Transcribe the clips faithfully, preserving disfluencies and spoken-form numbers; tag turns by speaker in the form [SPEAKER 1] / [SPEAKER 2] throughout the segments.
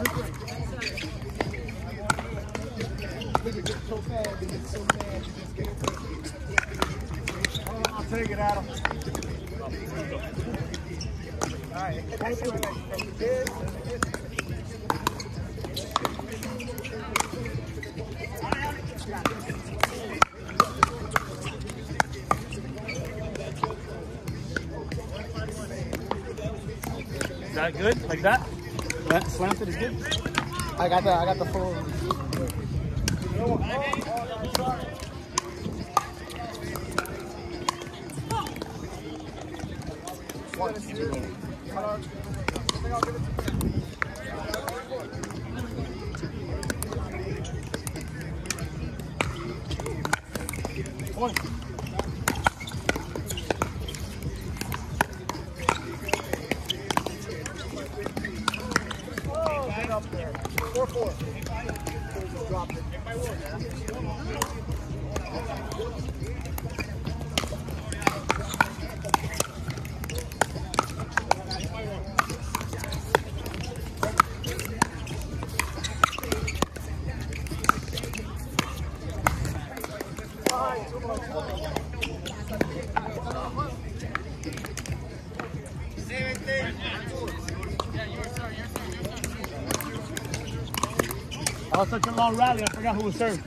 [SPEAKER 1] I'll take it, Adam. All right.
[SPEAKER 2] Is that good? Like that? That slanted is good?
[SPEAKER 1] I got the I got the full. One. Four, four. Dropped it.
[SPEAKER 2] That was such a long rally, I forgot who was served.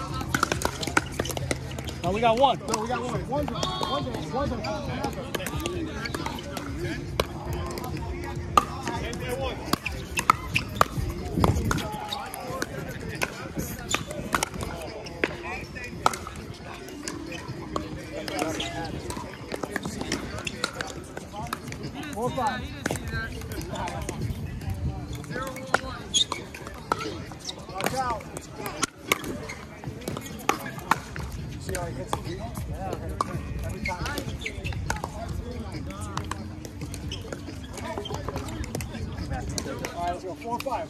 [SPEAKER 2] No, we got one.
[SPEAKER 1] No, we got one. One's one's one's four five. Watch out. See how he hits it? Yeah, every time. All right, let's go. Four five.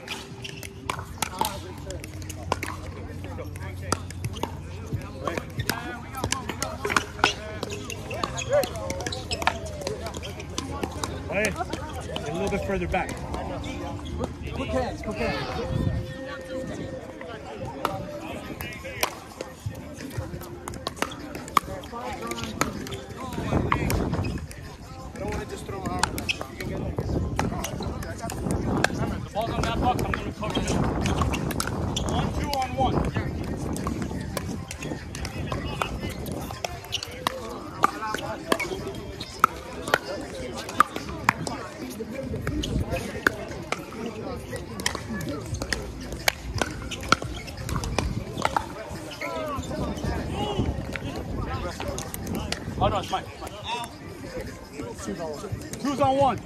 [SPEAKER 2] Hey, a little bit further back.
[SPEAKER 1] Quick hands, quick hands.
[SPEAKER 2] Ball's on that box, I'm going to cover it. One, two on one. Oh no, it's mine. Two's on one.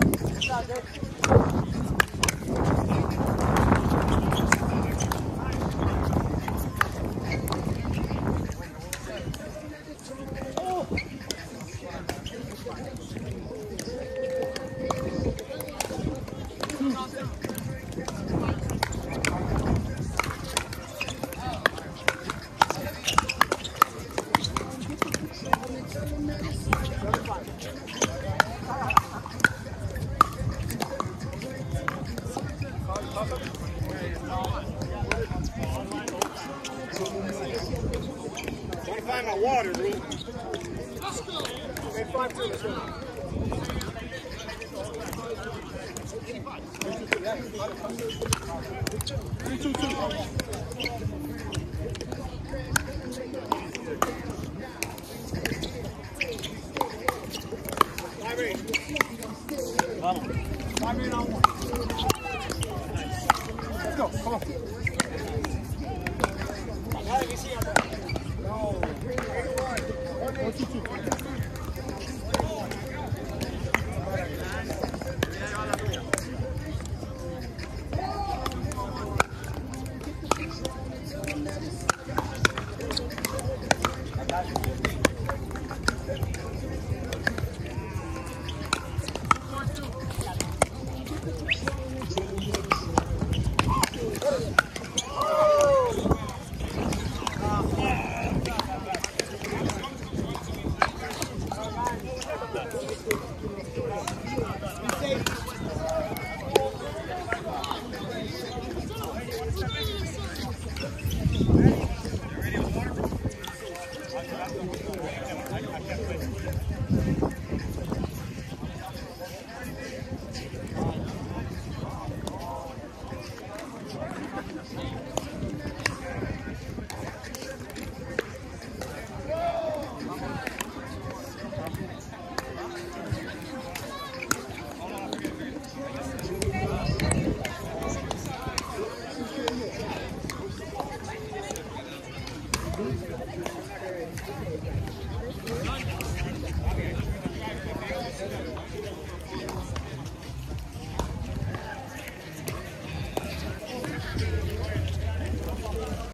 [SPEAKER 1] Gotta find my water, dude. Let's go. Hey, five, two, let's go. Three, two, two. Five, eight. Five, eight on one. Let's go. Come on. No. One, two, two. Thank you.